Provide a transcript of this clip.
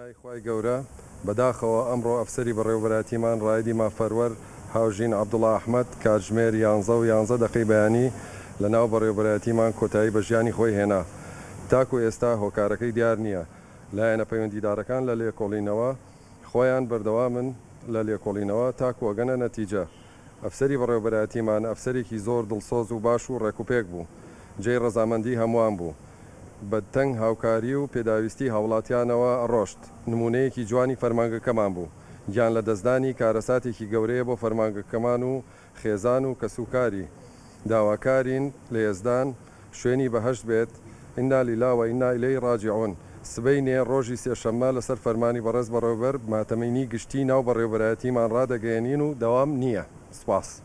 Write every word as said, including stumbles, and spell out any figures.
نای خوای گەورە بەداخەوە ئەمڕۆ ئەفسەری بەڕێوەبەرایەتیمان ڕایدی مافەروەر هاوژین عەبدوڵڵا ئەحمەد کاتژمێر یانزە و یانزە دەقەی بەیانی لە ناو بەڕێوەبەرایەتیمان کۆتایی بە ژیانی خۆی هێنا. تاکو ئێستا هۆکارەکەی دیار نییە. لایەنە پەیوەندیدارەکان لە لێکۆڵینەوە خۆیان بەردەوامن لە لێکۆڵینەوە تاکو ئەگەنە نەتیجە. ئەفسەری بەڕێوەبەرایەتیمان ئەفسەرێکی زۆر دڵسۆز و باش و ڕێکوپێک بوو. جێی ڕەزامەندی هەمووان بوو. بەدتەنگ هاوکاری و پێداویستی هاوڵاتیانەوە ڕۆشت. نمونەیەکی جوانی فەرمانگەکەمان بوو. گیان لە دەستدانی کارەساتێکی گەورەیە بۆ فەرمانگەکەمان و خێزان و کەسوکاری. داواکارین لە یێزدان شوێنی بەهەشت بێت. ئینا لیلا و ئینا ئیلەیهی ڕاجعون. سبەینێ ڕۆژی سێشەممە لەسەر فەرمانی بەڕێز بەڕێوەبەر ماتەمەینی گشتی ناو بەڕێوەبەرایەتیمان ڕادەگەیەنین و دەوام نییە. سوپاس.